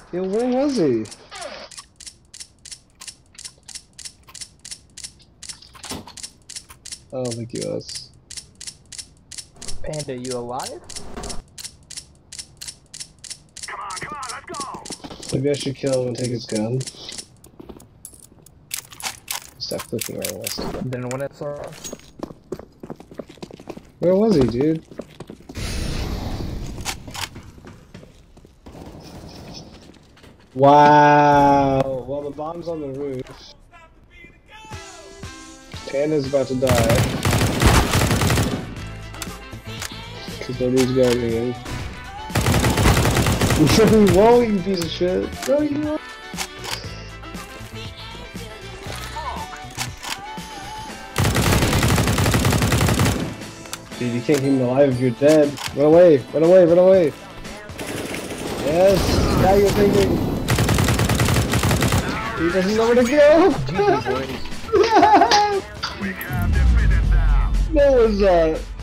Yo, where was he? I don't think he was. Panda, you alive? Come on, let's go! Maybe I should kill him and take his gun. Stop clicking right west. Then when it's Where was he, dude? Wow! Well, the bomb's on the roof. Panda's about to die. Because nobody's guarding him. Whoa, you piece of shit! No, you won't! Dude, you can't keep him alive if you're dead. Run away! Run away! Run away! Yes! Now you're thinking! He doesn't know where to go! We have defeated them! What was that?